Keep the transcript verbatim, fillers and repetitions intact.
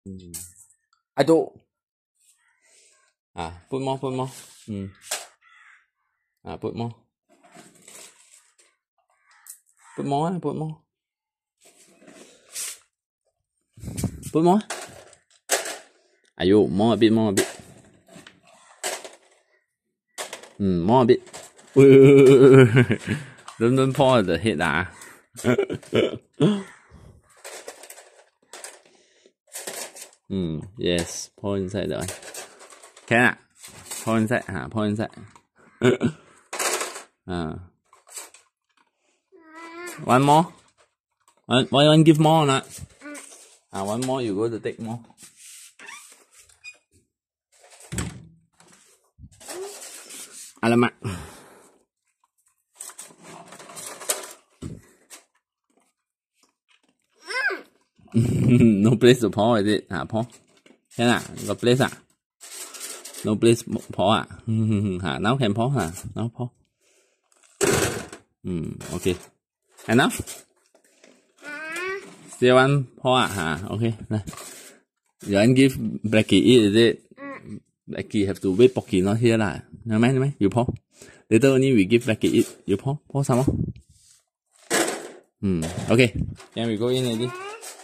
Mm. I do. Ah, put more, put more. Mm. Ah, put more. Put more, put more. Put more. Ayo, more a bit, more a bit. Mm, more a bit. don't don't pour the head ah. Mm, yes, pour inside that one. Can ah? Pour inside, ah, pour inside. Ah. One more? One, why you want give more or not? Ah, one more, you go to take more. Alamak. No place to pour, is it? Ah, pour. Can ah? Got place ah? No place pour ah? Ah, now can pour ah? Now pour. Hmm, okay. Enough? Still one pour ah? Ah, okay. You want give Blackie eat, is it? Blackie have to wait Pocky not here lah. Never mind, never mind. You pour. Later only we give Blackie eat. You pour. Pour some more. Hmm. Okay. Then we go in already.